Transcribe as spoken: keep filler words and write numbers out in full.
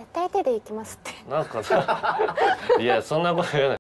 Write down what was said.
絶対手でいきますって。 なんかさいやそんなこと言わない。